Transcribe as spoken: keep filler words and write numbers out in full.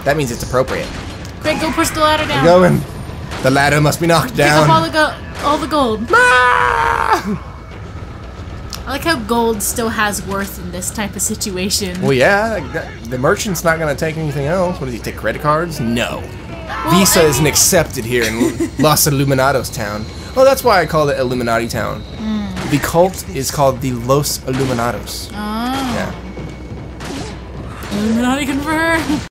That means it's appropriate. Quick, go push the ladder down. I'm going. The ladder must be knocked down. Pick up all the, go all the gold. Ah! I like how gold still has worth in this type of situation. Well, yeah, the merchant's not going to take anything else. What does he take, credit cards? No. Well, Visa I isn't mean, accepted here in Los Illuminados town. Oh, that's why I call it Illuminati town. Mm. The cult is called the Los Illuminados. Oh. Yeah. Illuminati confirmed.